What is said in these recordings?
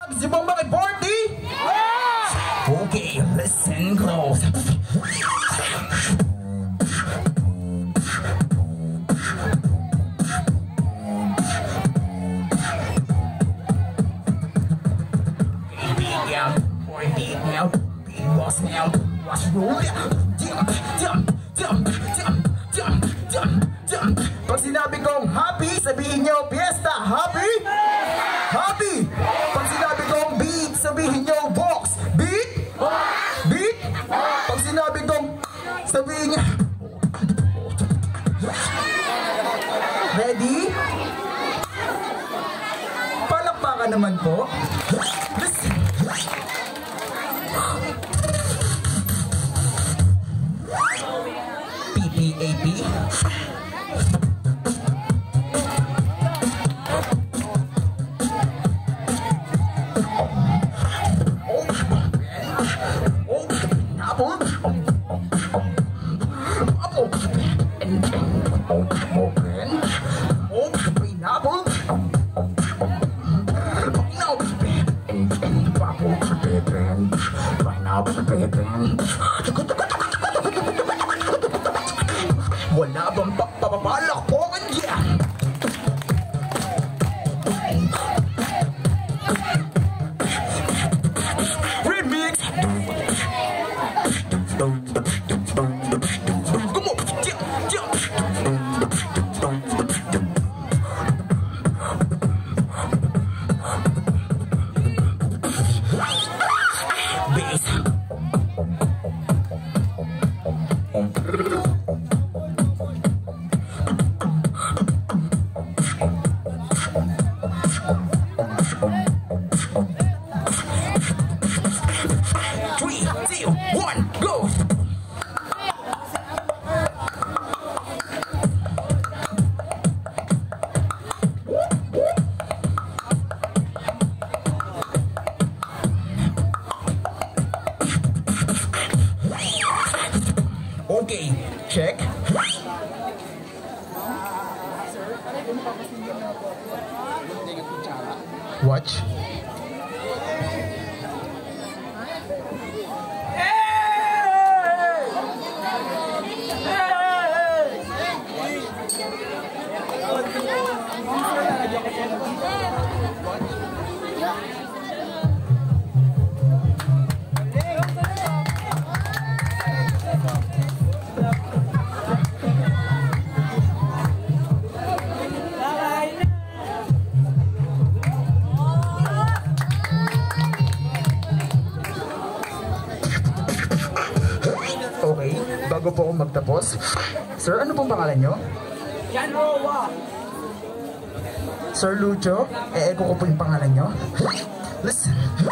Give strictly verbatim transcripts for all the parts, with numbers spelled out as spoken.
Di ba maki-party? Okay, listen close. Big now, big boss now, watch roll down. Jump, jump, jump, jump, jump, jump, jump. Pag sinabi kong happy, sabihin nyo fiesta. Happy? Happy. Pag sinabi kong beat, sabihin nyo box. Beat? Beat? Pag sinabi kong sabihin nyo. Ready? Palakpakan naman po. Listen. P P A P. Wala bang papabalak po kanya? Remix! Come on! Jump! Jump! Bass! Three, two, one, go! Okay, check. Watch. Okay, bago po ako magtapos. Sir, ano pong pangalan nyo? Janrowa. Sir Lucho? Eh, eko ko po yung pangalan nyo. Listen.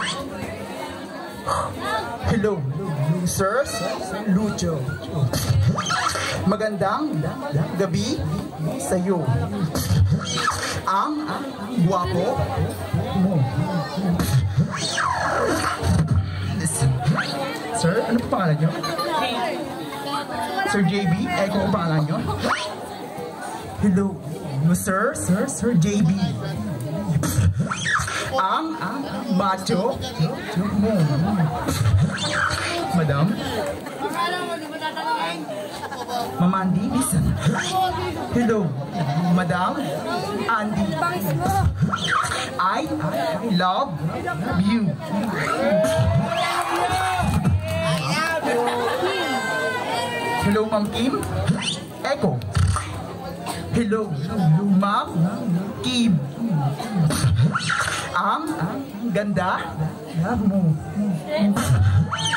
Hello, sir, sir Lucho. Magandang gabi sa'yo. Ang guwapo mo. Listen. Sir, ano po pangalan nyo? Sir J B, eh kung pangalan nyo? Hello, sir, sir, sir J B. Ang, ang, macho mo. Madam? Mama Andy, listen. Hello, Madam Andy. I, I love you. Hello, Ma'am Kim. Echo. Hello, hello, Ma'am Kim. Ang, ang ganda mo.